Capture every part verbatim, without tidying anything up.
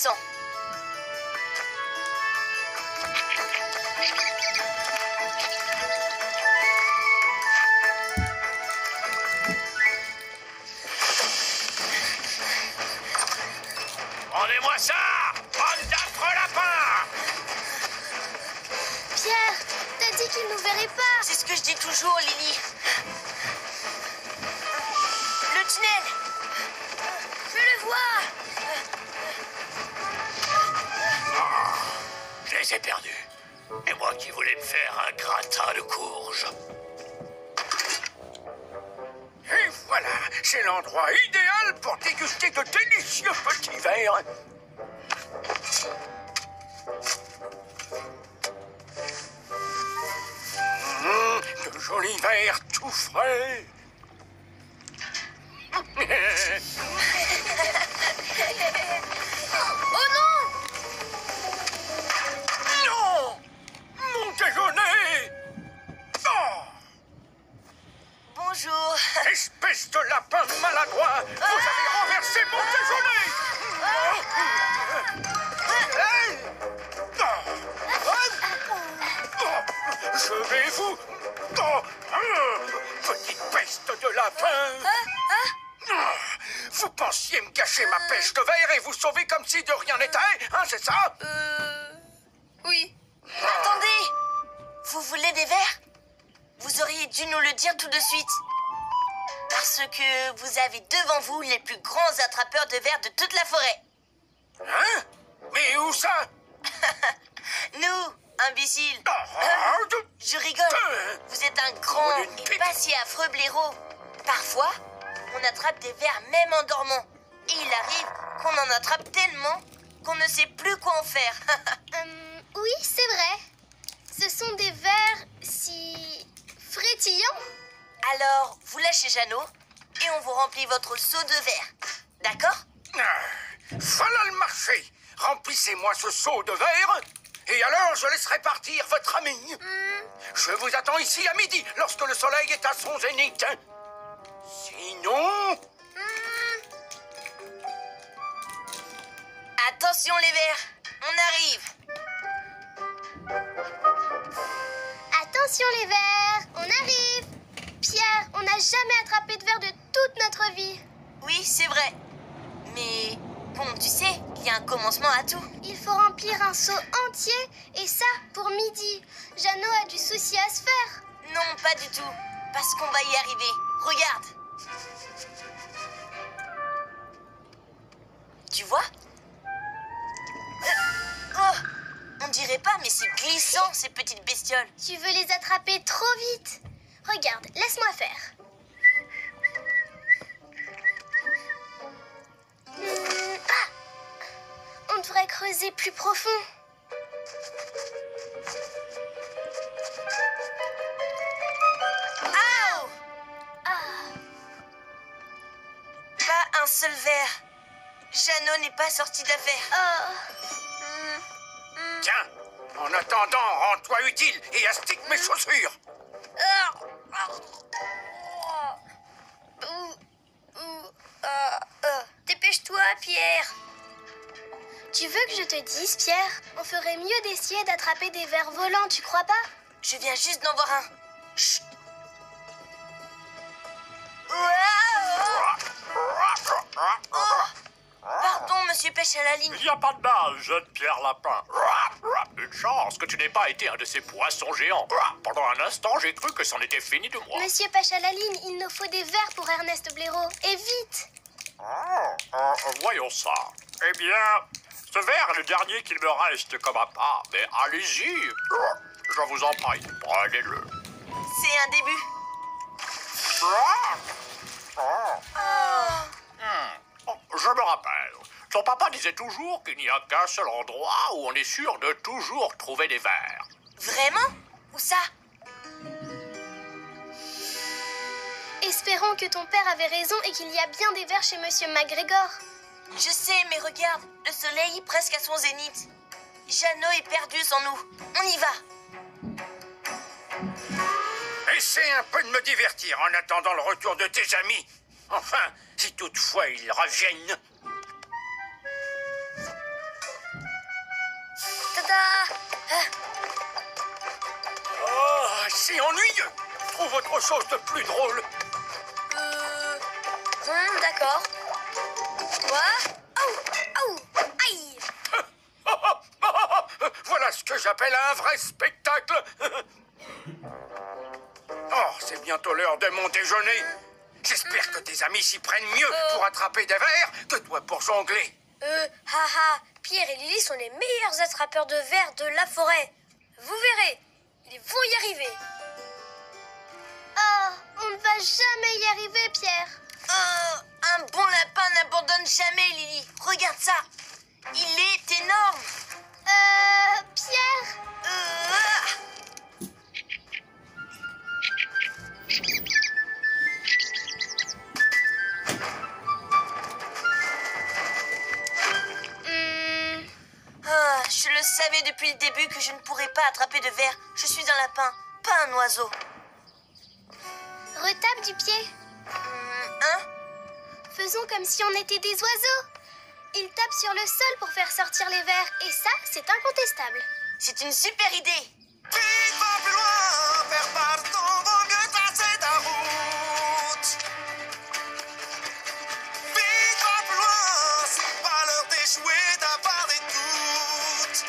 glissant. Rendez-moi ça! Bande d'affreux lapins! Pierre, t'as dit qu'il nous verrait pas. C'est ce que je dis toujours, Lily. Le tunnel! Je le vois! Oh, je les ai perdus. Et moi qui voulais me faire un gratin de courge. Et voilà, c'est l'endroit idéal pour déguster de délicieux petits verres. Mmh, de jolis verres tout frais. Oh non! Non! Mon déjeuner! Oh! Bonjour. Espèce de lapin maladroit! Vous avez renversé mon déjeuner! Hey! Je vais vous... Oh! Petite peste de lapin! Vous pensiez me gâcher ma pêche de verre et vous sauver comme si de rien n'était, hein, c'est ça? Euh... Oui. Attendez! Vous voulez des verres? Vous auriez dû nous le dire tout de suite. Parce que vous avez devant vous les plus grands attrapeurs de vers de toute la forêt. Hein? Mais où ça? Nous, imbéciles. Oh, de- Je rigole. Vous êtes un grand Oh, une et pipe. pas si affreux blaireau. Parfois, on attrape des vers même en dormant. Et il arrive qu'on en attrape tellement qu'on ne sait plus quoi en faire. Euh, oui, c'est vrai. Ce sont des vers si frétillants. Alors, vous lâchez Jeannot et on vous remplit votre seau de verre. D'accord? Ah, voilà le marché. Remplissez-moi ce seau de verre et alors je laisserai partir votre ami. Je vous attends ici à midi lorsque le soleil est à son zénith. Sinon... Attention les vers, on arrive. Attention les vers, on arrive. Pierre, on n'a jamais attrapé de vers de toute notre vie. Oui, c'est vrai. Mais bon, tu sais, il y a un commencement à tout. Il faut remplir un seau entier et ça pour midi. Jeannot a du souci à se faire. Non, pas du tout. Parce qu'on va y arriver. Regarde. Tu vois? Euh, oh, on dirait pas, mais c'est glissant, ces petites bestioles. Tu veux les attraper trop vite. Regarde, laisse-moi faire. Hmm, ah, on devrait creuser plus profond. Aouh! Ah, Pas un seul verre. Jeannot n'est pas sorti d'affaire. oh. Tiens, en attendant, rends-toi utile et astique mes chaussures. Dépêche-toi, Pierre. Tu veux que je te dise, Pierre? On ferait mieux d'essayer d'attraper des vers volants, tu crois pas? Je viens juste d'en voir un. Chut. Pardon, monsieur Pêche à la ligne. Il n'y a pas de mal, jeune Pierre Lapin. Une chance que tu n'aies pas été un de ces poissons géants. Pendant un instant, j'ai cru que c'en était fini de moi. Monsieur Pêche à la ligne, il nous faut des vers pour Ernest Blaireau. Et vite! Ah, ah, voyons ça. Eh bien, ce verre est le dernier qu'il me reste comme appât. Mais allez-y. Je vous en prie, prenez-le. C'est un début. Ah, ah. Hmm. Oh, je me rappelle. Ton papa disait toujours qu'il n'y a qu'un seul endroit où on est sûr de toujours trouver des vers. Vraiment? Où ça? Espérons que ton père avait raison et qu'il y a bien des vers chez Monsieur McGregor. Je sais, mais regarde, le soleil est presque à son zénith. Jeannot est perdu sans nous. On y va. Essaie un peu de me divertir en attendant le retour de tes amis. Enfin, si toutefois ils reviennent. ta... Ah, Oh, c'est ennuyeux. Trouve autre chose de plus drôle. euh... hum, d'accord. Quoi? Oh, oh, aïe. Voilà ce que j'appelle un vrai spectacle. Oh, c'est bientôt l'heure de mon déjeuner. J'espère que tes amis s'y prennent mieux pour attraper des vers que toi pour jongler. Euh, haha, Pierre et Lily sont les meilleurs attrapeurs de vers de la forêt. Vous verrez, ils vont y arriver. Oh, on ne va jamais y arriver, Pierre. Oh, un bon lapin n'abandonne jamais, Lily. Regarde ça. Il est énorme. Euh, Pierre? Euh, ah. Hmm, Ah, je le savais depuis le début que je ne pourrais pas attraper de vers. Je suis un lapin, pas un oiseau. retape du pied. Hum, hein? Faisons comme si on était des oiseaux. Ils tapent sur le sol pour faire sortir les vers. Et ça, c'est incontestable. C'est une super idée. Vite, va plus loin, faire pardon, vaut mieux tracer ta route. Vite, va plus loin, c'est pas l'heure d'échouer, d'avoir des doutes.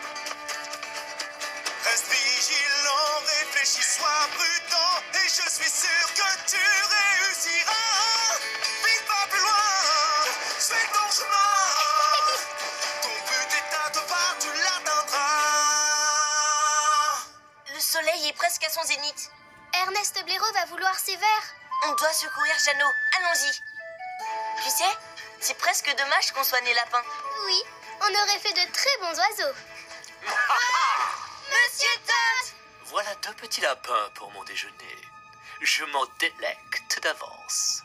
Reste vigilant, réfléchis, sois prudent, et je suis sûr que tu réussiras. Vite, va plus loin, suis ton chemin. Ton but est à te voir, tu l'atteindras. Le soleil est presque à son zénith. Ernest Blaireau va vouloir ses vers. On doit secourir Jeannot. Allons-y. Tu sais, c'est presque dommage qu'on soit né lapin. Oui, on aurait fait de très bons oiseaux. Monsieur Todd! Voilà deux petits lapins pour mon déjeuner. Je m'en délecte d'avance.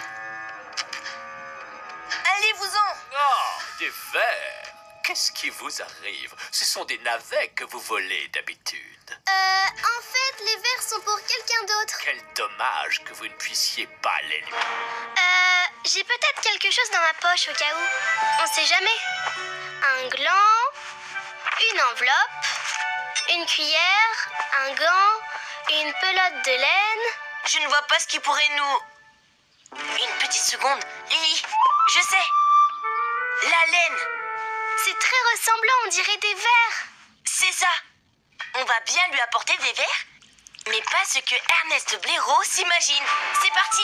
Allez-vous-en! Oh, des vers! Qu'est-ce qui vous arrive? Ce sont des navets que vous volez d'habitude. Euh, en fait, les vers sont pour quelqu'un d'autre. Quel dommage que vous ne puissiez pas les lire. Euh, j'ai peut-être quelque chose dans ma poche au cas où. On sait jamais. Un gland, une enveloppe, une cuillère, un gant, une pelote de laine. Je ne vois pas ce qui pourrait nous... Une petite seconde. Lily, je sais. La laine. C'est très ressemblant, on dirait des vers. C'est ça. On va bien lui apporter des vers, mais pas ce que Ernest Blaireau s'imagine. C'est parti.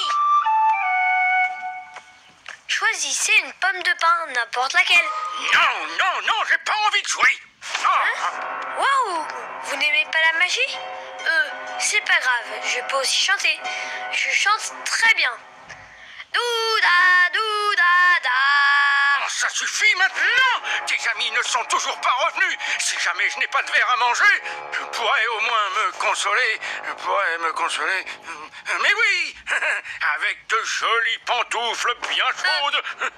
Choisissez une pomme de pin, n'importe laquelle. Non, non, non, j'ai pas envie de jouer. Non. Waouh! Vous n'aimez pas la magie? Euh, c'est pas grave, je peux aussi chanter. Je chante très bien. Douda, douda, da. Oh, ça suffit maintenant. Tes amis ne sont toujours pas revenus. Si jamais je n'ai pas de verre à manger, je pourrais au moins me consoler. Je pourrais me consoler. Mais oui, avec de jolies pantoufles bien chaudes.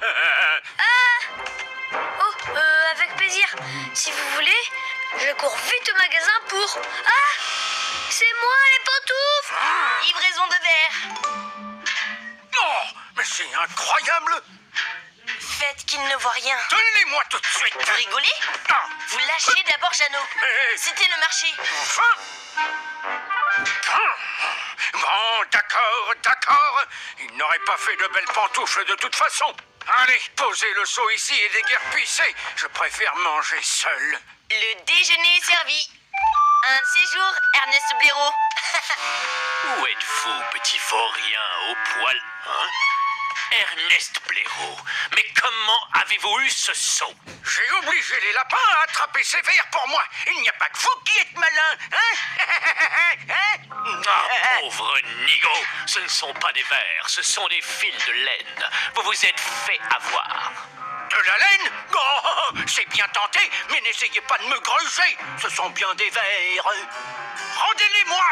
Oh, euh, avec plaisir. Si vous voulez, je cours vite au magasin pour... Ah! C'est moi, les pantoufles! Livraison de verre. Oh, mais c'est incroyable. Faites qu'il ne voit rien. Donnez-les-moi tout de suite. Vous rigolez? Ah, Vous lâchez d'abord Jeannot. mais... C'était le marché. Enfin. Ah, bon, d'accord, d'accord. Il n'aurait pas fait de belles pantoufles de toute façon. Allez, posez le seau ici et déguerpissez. Je préfère manger seul. Le déjeuner est servi. Un de ces jours, Ernest Blaireau. Où êtes-vous, petit vaurien au poil, hein? Ernest Blaireau, mais comment avez-vous eu ce seau? J'ai obligé les lapins à attraper ces vers pour moi. Il n'y a pas que vous qui êtes malins, hein? Ah, pauvre Nigo, ce ne sont pas des vers, ce sont des fils de laine. Vous vous êtes fait avoir. De la laine? Oh, c'est bien tenté, mais n'essayez pas de me gruger. Ce sont bien des vers. Rendez-les-moi.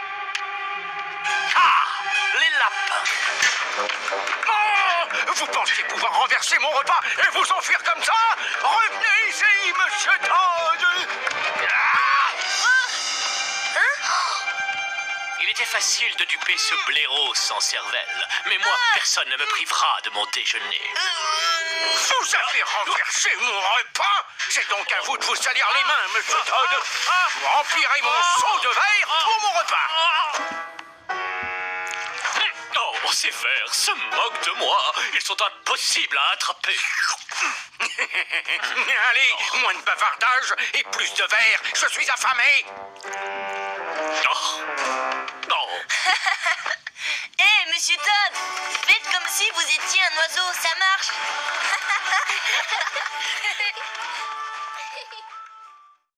Ah, les lapins. Oh, vous pensiez pouvoir renverser mon repas et vous enfuir comme ça? Revenez ici, monsieur Todd. Ah! Il était facile de duper ce blaireau sans cervelle. Mais moi, personne ne me privera de mon déjeuner. Vous avez renversé mon repas. C'est donc à vous de vous salir les mains, monsieur Todd. Vous remplirez mon seau de verre pour mon repas. Oh, ces vers se moquent de moi. Ils sont impossibles à attraper. Allez, moins de bavardage et plus de verre. Je suis affamé. Oh. Oh.